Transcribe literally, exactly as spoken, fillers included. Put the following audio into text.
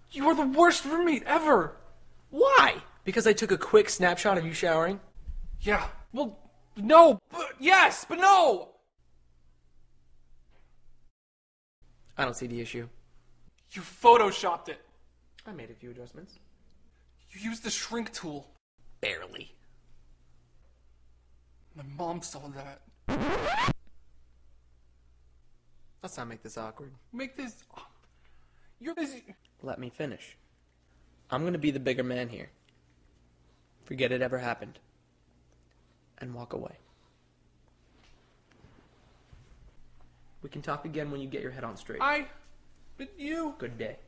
You are the worst roommate ever. Why? Because I took a quick snapshot of you showering? Yeah, well, no, but yes, but no. I don't see the issue. You photoshopped it. I made a few adjustments. You used the shrink tool. Barely. My mom saw that. Let's not make this awkward. Make this... You're busy. Let me finish. I'm gonna be the bigger man here. Forget it ever happened. And walk away. We can talk again when you get your head on straight. I... But you... Good day.